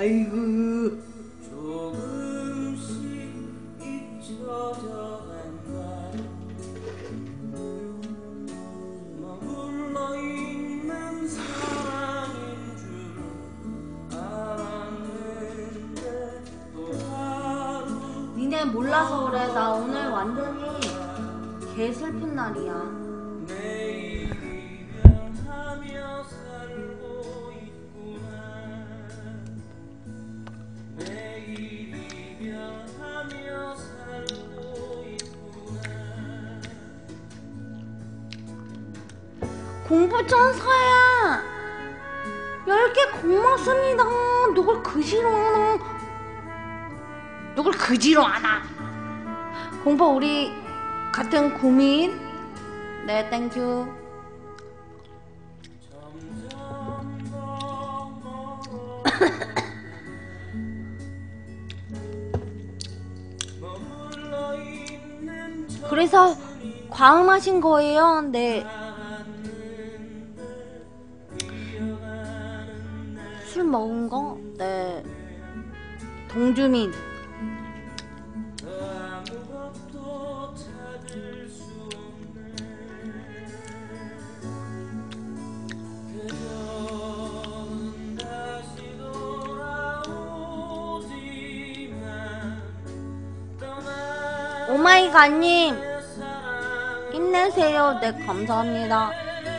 아이고. 조금씩 잊혀져간다. 머물러 있는 사랑인 줄 알았는데 또 하루 니네 몰라서 그래. 나 오늘 완전히 개 슬픈 날이야. 매일 이별하며 살고 있구나. 매일 이별하며 살고 있구나. 공부천사야 10개 고맙습니다. 누굴 그 싫어하나. 누굴 그 싫어하나. 공부 우리 같은 고민. 네 땡큐. 점점 더 머물러 있는 그래서 과음하신 거예요? 네. 술 먹은 거? 네. 동주민. 아무것도 찾을 수 없네. 그녀는 다시 돌아오지만 떠나 오마이갓님 내 사랑 힘내세요. 네 감사합니다.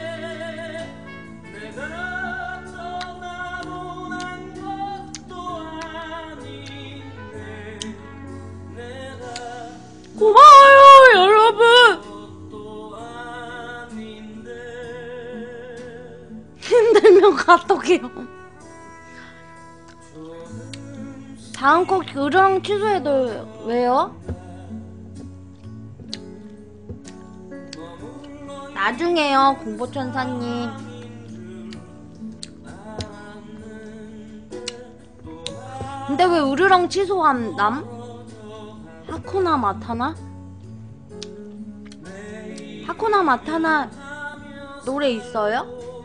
내가 떠나보낸 것도 아닌데 내가 고마워요 여러분. 것도 아닌데 힘들면 카톡해요. 조금씩 다음 거 교정 취소해도 왜요? 머물러 나중에요 공보천사님. 근데 왜 으르렁 취소함남? 하쿠나 마타나? 하쿠나 마타나 노래 있어요?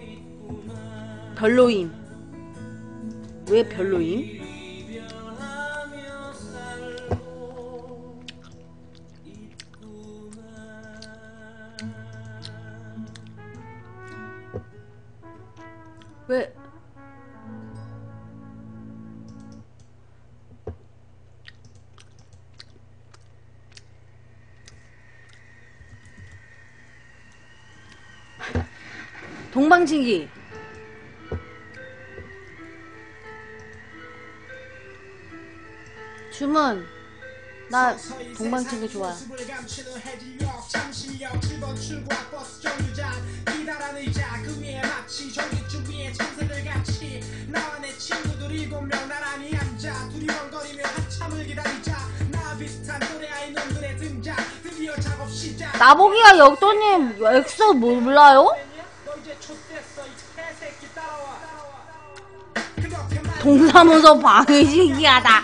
별로임. 왜 별로임? 이별하며 살고 있구나. 왜? 동방신기 주문. 나 동방신기 좋아요. 나보기가 역도님 엑소 몰라요? 동사무소 방이 신기하다.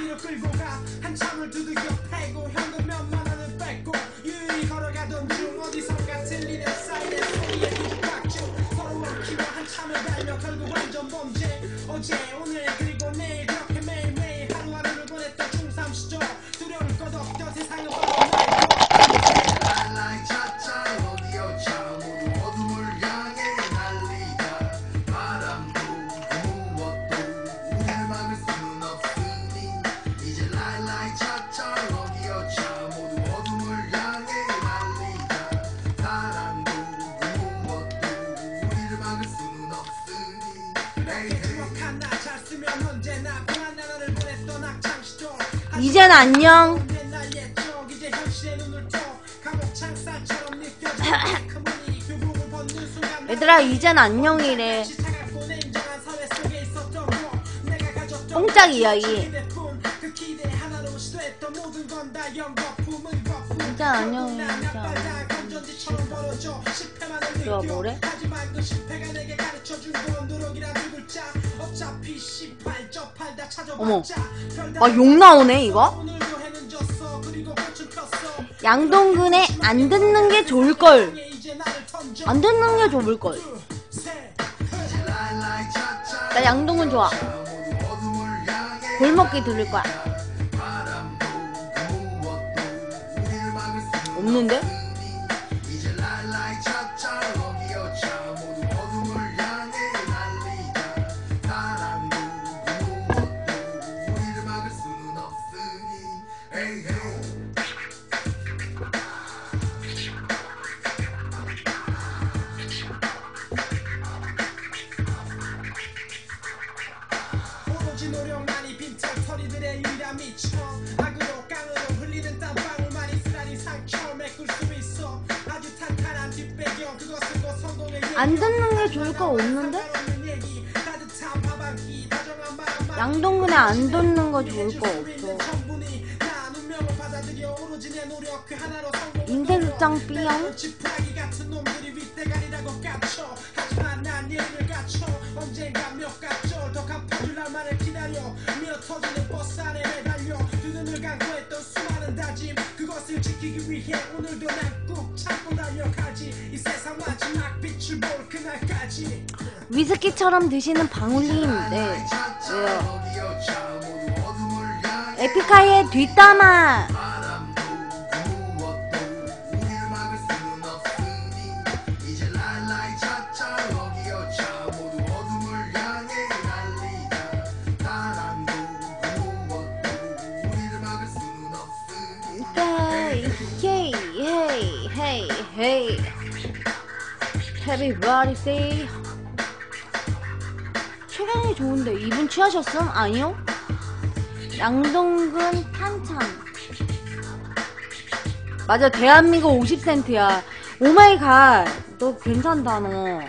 어제 오늘 그리고 내일 그렇게 매일매일 하루하루를 보냈던 중3 시절 두려울 것 없던 세상을 랄라이 차차 어디여 차 모두 어둠을 향해 날리자 바람도 무엇도 우릴 막을 수는 없으니 이제 랄라이 차차 어디여 차 모두 어둠을 향해 날리자 사랑도 무엇도 우리를 막을 수는 없으니 이젠 안녕. 얘들아 이젠 안녕이래. 뽕짝 이야기. 이젠 안녕이래. 저 뭐래? 어머, 욕 나오네 이거. 양동근의 안 듣는 게 좋을걸. 안 듣는 게 좋을걸. 나 양동근 좋아. 골목길 들릴 거야. 없는데? 이제 랄라이 차차 어기어차 모두 어둠을 향해 날리자 사랑도 무엇도 우리를 막을 수는 없으니 헤이 헤이 오로지 노력만이 빈털터리들의 유일한 미쳐 악으로 깡으로 흘리는 땀방울만이 쓰라린 상처 메꿀 수 있어 아주 탄탄한 뒷배경 그것은 곧 성공의 안 듣는 게 좋을 거 없는데? 양동근에 안 듣는 거 좋을 거 없어. 인생 극장 B형? 언젠가 몇 갑절 더 갚아줄 날만을 기다려 미어터지는 버스 안에 매달려 두 눈을 감고 했던 수많은 다짐 그것을 지키기 위해 오늘도 난 꾹 참고 달려가지 이 세상 마지막 빛을 볼 그날까지 위스키처럼 드시는 방울님. 네. 왜요? 에픽하이의 뒷담화. Hey, hey, hey, hey. Everybody say. 최강이 좋은데 이분 취하셨음? 아니요? 양동근 탄창. 맞아, 대한민국 50센트야. 오마이갓, 너 괜찮다 너.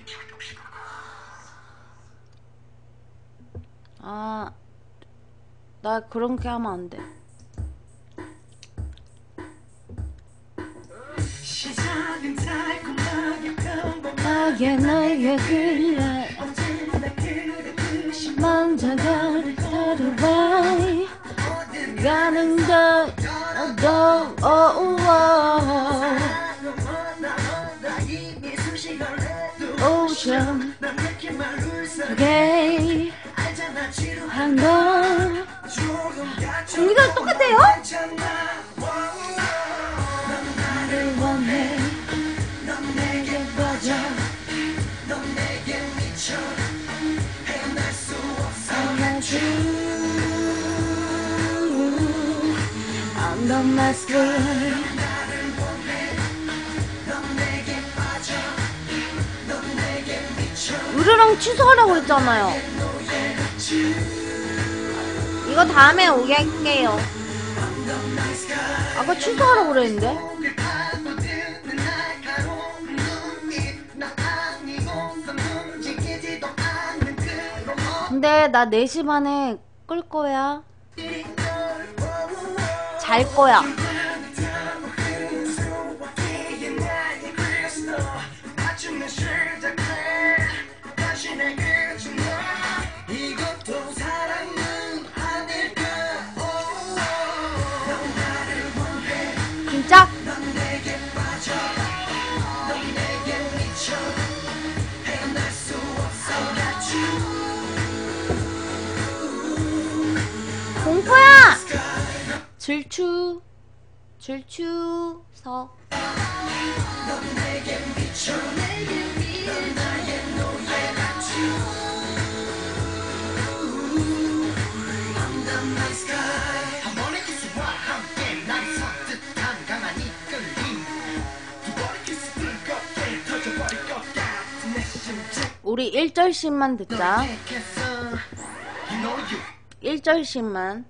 아, 나 그렇게 하면 안 돼. 시작은 달콤하게 나게 나게 그래 먼저 걸어봐 가는 것도 오션 오케이 한번 공기가 똑같아요? 나를 원해 넌 내게 빠져 넌 내게 미쳐 헤어날 수 없어 Under my skin 나를 원해 넌 내게 빠져 넌 내게 미쳐 으르렁 취소하라고 했잖아요. 이거 다음에 오게 할게요. 아까 취소하라고 그랬는데. 근데 나 4시 반에 끌 거야. 잘 거야. 진짜? 공포야! 질추석. 우리 1절씩만 듣자. 1절씩만.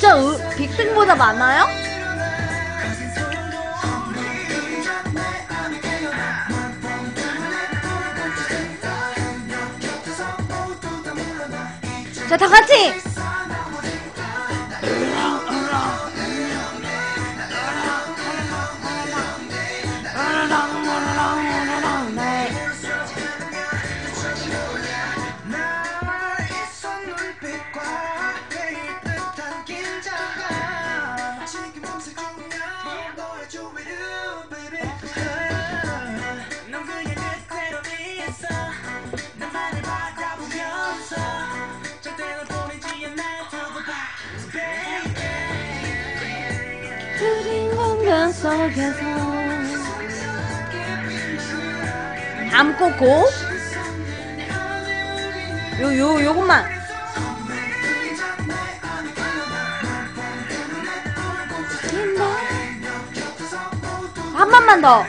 진짜 빅등보다 많아요? 자, 다 같이! 흐린 공간 속에서 다음 곡고 요것만 한 번만 더.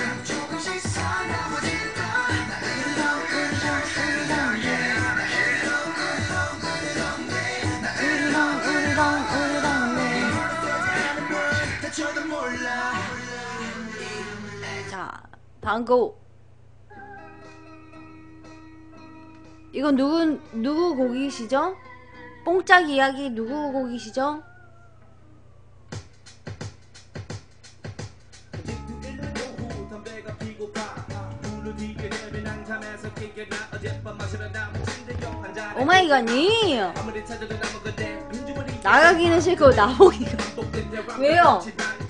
자, 다음 곡. 이건 누구 곡이시죠? 뽕짝 이야기 누구 곡이시죠? 오마이갓니 나가기는 싫고 나오기가 왜요?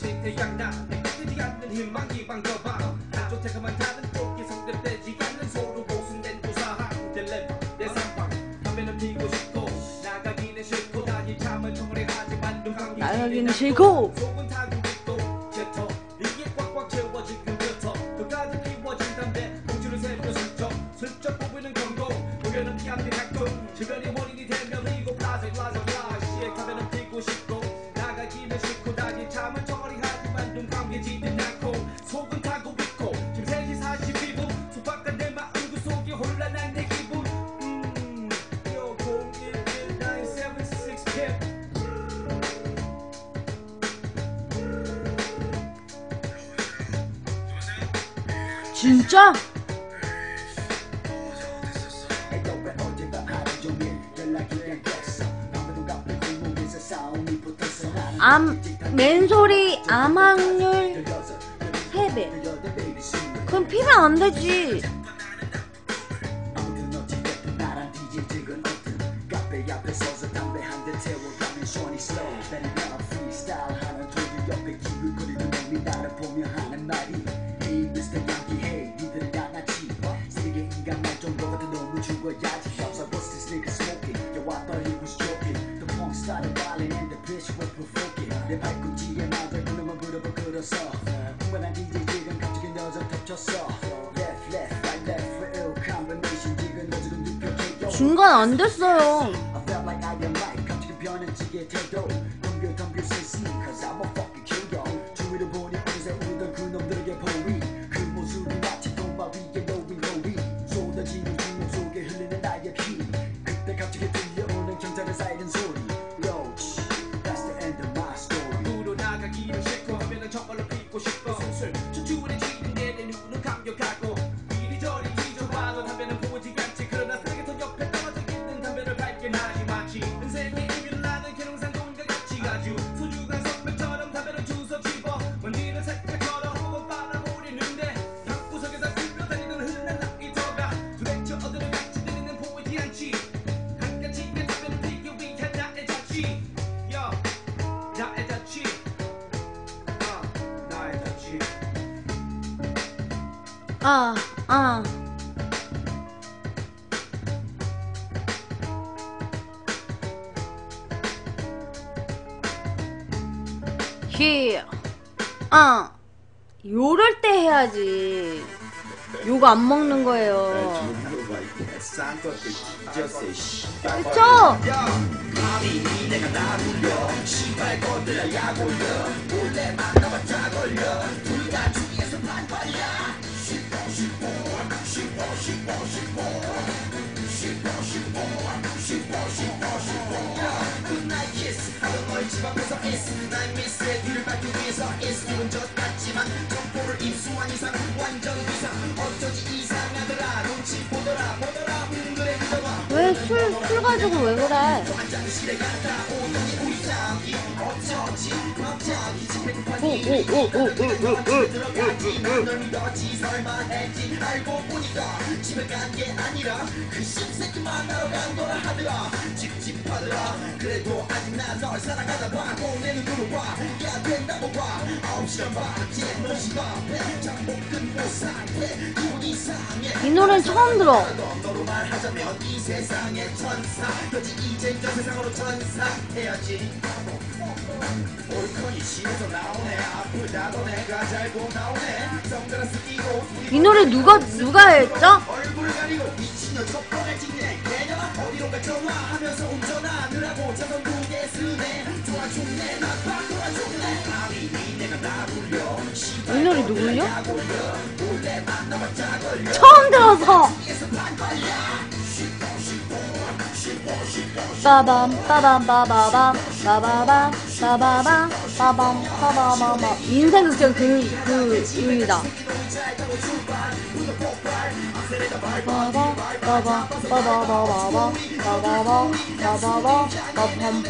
나가기는 싫고 진짜? 맨소리 암확률 3배. 그럼 피면 안 되지. 중간 안 됐어요. 요럴 때 해야지. 요거 안 먹는 거예요. 그쵸? 난 미스의 뒤를 밟기 위해서 인스티븐 젖 같지만 첩보를 입수한 이상 완전 비상 어쩌지 이상하더라 눈치 보더라 그래 믿어봐 왜 술 가지고 왜 그래? 화장실에 갔다 오더니 우리 자기 어쩌지 갑자기 집에 급하니 들어가지 널 믿었지 설마 했지 알고 보니까 집에 간 게 아니라 그 씹새끼 만나러 간 거라 하더라 찝찝하더라 그래도 아직 난 널 사랑하나 봐 꼭 내 눈으로 봐야 된다고 봐 9시간 반째 너 집 앞에 잠복 끝고 상태 기분 이상해 이 노래는 처음 들어. 너로 말하자면 이 세상의 천사 그지 이젠 저 세상으로 천사해야지 옳거니 집에서 나오네 아프다도 내가 잘고 나오네 선글라스 끼고 이 노래 누가 했죠? 얼굴을 가리고 미친년 촉봉을 찍네 개년아 어디론가 전화하면서 운전하느라고 차선 두개 쓰네 좋아 죽네 나 바꾸라 죽네 아니 내가 나 불려 이 노래 누구요? 처음 들어서. 빠밤 빠밤 빠바밤 빠바밤 빠바밤 빠밤 빠바밤 인생극장 그입니다. 빠바 빠바 빠바바바바 빠바바 빠바바 빠밤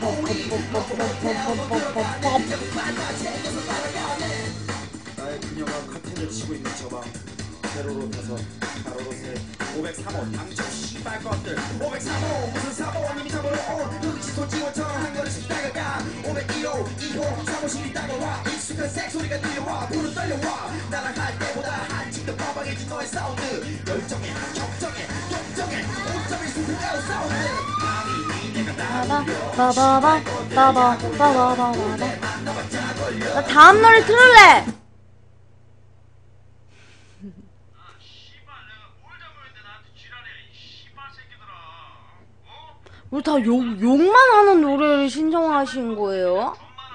빠밤 나의 그녀가 커튼을 치고 있는 저방 세로로 타서 가로로 세 503호 당첨 씨발 것들 503호 무슨 사모님이 잡으러 온 눈치 솔직원처럼 한 걸음씩 다가가 501호 2호 사무실이 다가와 익숙한 섹소리가 들려와 불은 떨려와 나랑 할 때보다 한층 더 빠방해진 너의 사운드 열정에 격정에 동정에 5점의 수준의 사운드 빠바바바 빠바바바바바. 나 다음 노래 틀을래. 왜 다 욕만 하는 노래를 신청하신 거예요?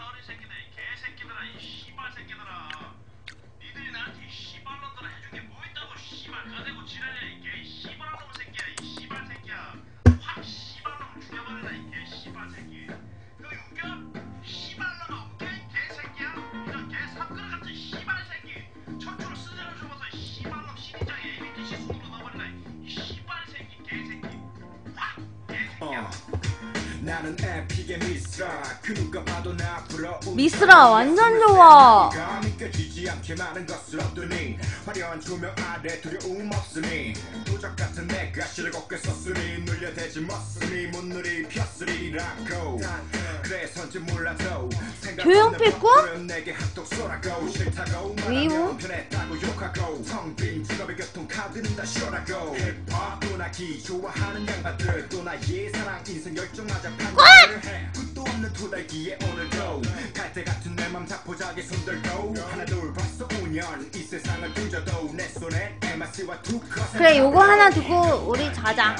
나는 에픽의 미스라 그 누가 봐도 나 부러운 미스라 완전 좋아. 믿겨지지 않게 많은 것을 얻으니 화려한 조명 아래 두려움 없으니 도적 같은 내가 실을 걷게 썼으니 눌려대지 멋으니 못누리 폈으리라고 그래서인지 몰라도 조용필구? 내게 핫도그 쏘라고 싫다고 위우? 말하면 편했다고 욕하고 텅빈 직업의 교통카드는 다 쉬라고 힙합 또나기 좋아하는 양반들 또 나의 사랑 인생 열정하자 판단을 해 끝도 없는 토달기에 오늘도 갈대 같은 내 맘 자포자기 손들고 하나 둘 벌써 5년 이 세상을 등져도 내 손에 MRC와 두 컷 그래 요거 하나 듣고 우리 자자.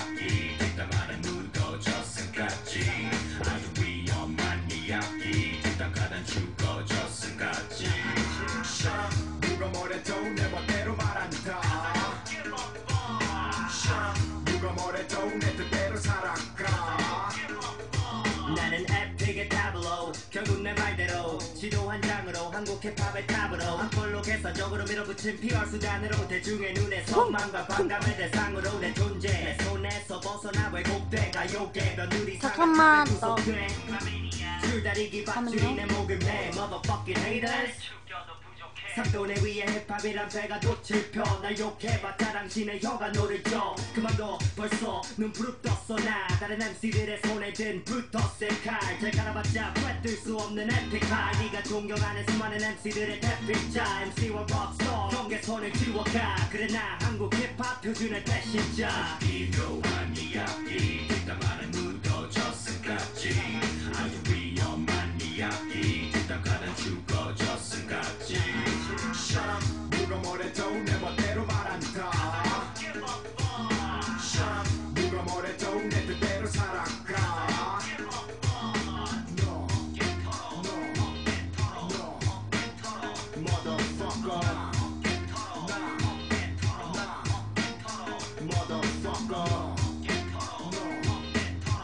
누가 뭐래도 내 멋대로 말한다 누가 뭐래도 내 뜻대로 살아가 나는 에픽의 타블로 결국 내 말대로 지도 한 장으로 한국 힙합의 탑으로 한걸로 개사적으로 밀어붙인 PR 수단으로 대중의 눈에 선망과 반감의 대상으로 내 존재 내 손에서 벗어나 왜곡돼 가요계 며느리 잠깐만, 너. 줄다리기 밧줄이 내 목을 내 motherfucking haters 삼돈에 위에 힙합이란 배가 놓칠 펴날 욕해봤자 당신의 혀가 노를 줘 그만둬 벌써 눈 부릅떴어 나 다른 MC들의 손에 든 붙었을 칼잘 갈아봤자 꿰뜰 수 없는 에픽할 네가 존경하는 수많은 MC들의 대필자 MC와 록스타 경계선을 지워가 그래 나 한국 힙합 표준의 배신자 이러한 이야기 듣다 말은 묻어졌음같이 아주 위험한 이야기 듣다 가다 죽어졌음같이 누가 뭐래도 내 멋대로 말한다 누가 뭐래도 내 뜻대로 살아가 No, motherfucker motherfucker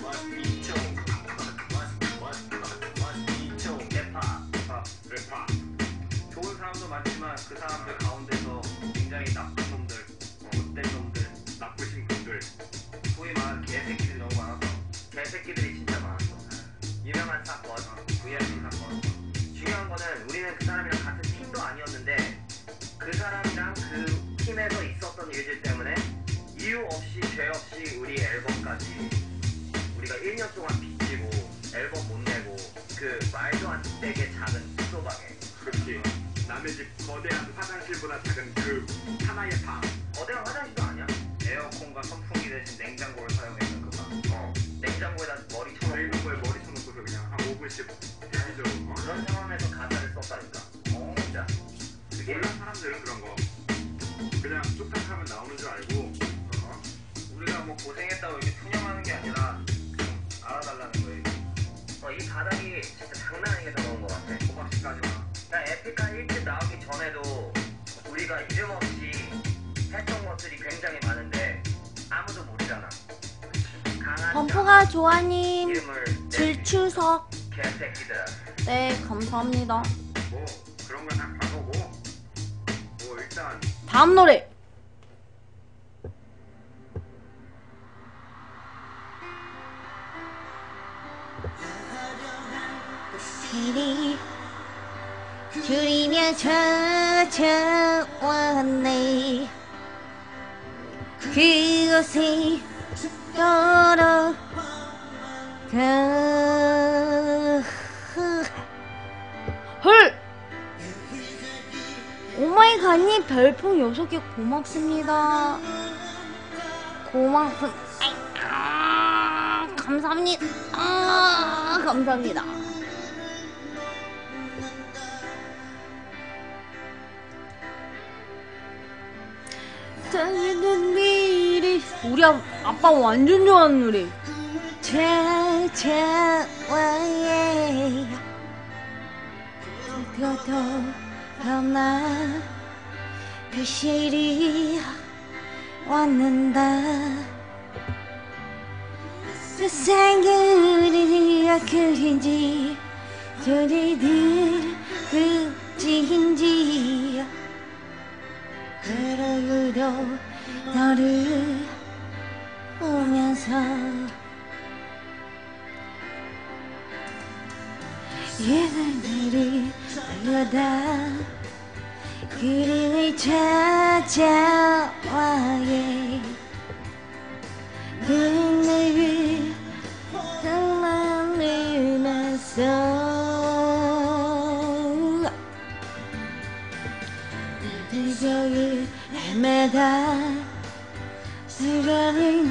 래파. 좋은 사람도 많지만 그 사람들 가운데서 굉장히 나쁜 놈들, 못된 놈들, 나쁘신 분들, 소위 말하는 개새끼들이 너무 많아서 개새끼들이 진짜 많았어. 유명한 사건, VIP 사건. 중요한 거는 우리는 그 사람이랑 같은 팀도 아니었는데 그 사람이랑 그 팀에서 있었던 일들 때문에 이유 없이 죄 없이 우리 앨범까지 우리가 1년 동안 빚지고 앨범 못 내고 그 말도 안 되게 작은 숙소방에. 그렇지. 남의 집 거대한 화장실보다 작은 그 하나의 방. 거대한 화장실도 아니야. 에어컨과 선풍기 대신 냉장고를 사용했던 그 방. 냉장고에다 머리 쳐놓고 냉장고에 머리 쳐놓고서 그냥 한 5분씩 대기죠. 그런 상황에서 가사를 썼다니까. 진짜. 그게 몰라 사람들은 그런 거. 그냥 뚝딱 하면 나오는 줄 알고. 우리가 뭐 고생했다고 이렇게 푸념하는 게 아니라 좀 알아달라는 거예요. 이 바닥이 진짜 장난 아니게 들어온 것 같아. 호박씨까지 와. 나 에픽한 1집 나오기 전에도 우리가 이름 없이 했던 것들이 굉장히 많은데 아무도 모르잖아. 강한 범프가 좋아님 이름을 질추석. 개새끼들아. 네, 감사합니다. 뭐 그런 건 다 과거고. 뭐 일단 다음 노래. 길이 줄이며 찾아왔네. 그곳에 걸어가. 헐! 오마이갓님 별풍 6개 고맙습니다. 감사합니다. 감사합니다. 우리 아빠 완전 좋아하는 노래. 찾아와예 너나 그 시리 왔는다. 세상에 우리가 그린지 저리들 그지인지 그러고도 너를 보면서 예상들이 흘러다 그림을 찾아와예 그늘을 정말 늘면서 들저기 헤매다 수련의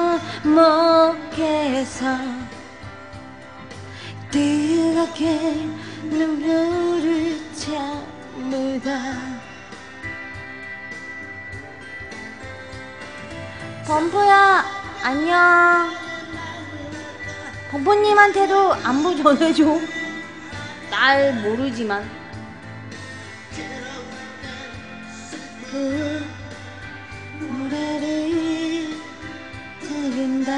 골목에서 뜨겁게 눈물을 참으다. 범프야 안녕. 범프님한테도 안부 전해줘. 날 모르지만 그 노래를 들은다.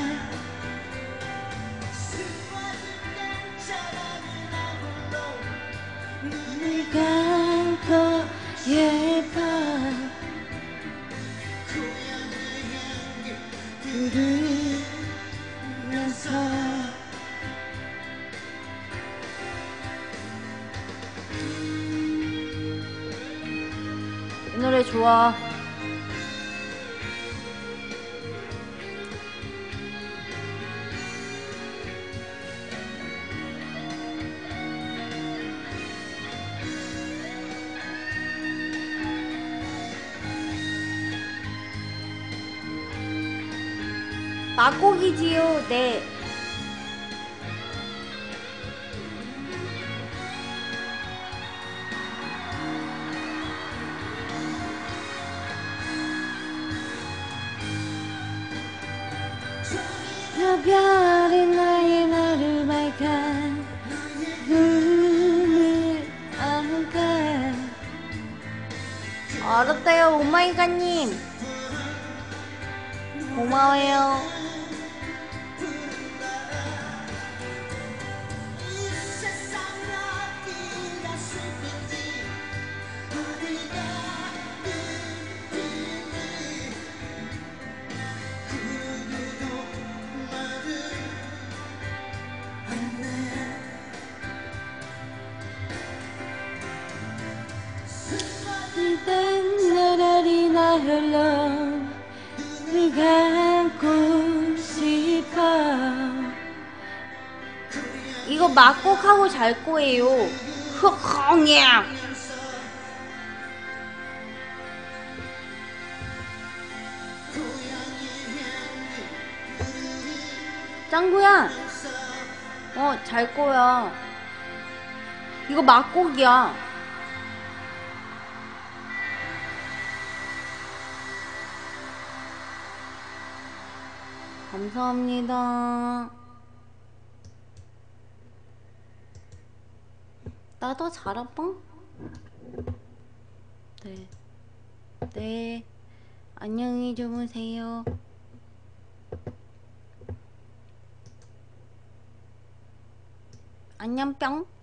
눈을 감고 예뻐 들으면서 이 노래 좋아. 막곡이지요. 네. 저 별이 나의 나를 밝아 눈을 안가. 알았어요. 오마이갓님 고마워요. 이거 막곡하고 잘 거예요. 흑황이야. 짱구야. 잘 거야. 이거 막곡이야. 감사합니다. 나도 잘아빵? 네. 네. 안녕히 주무세요. 안녕 뿅.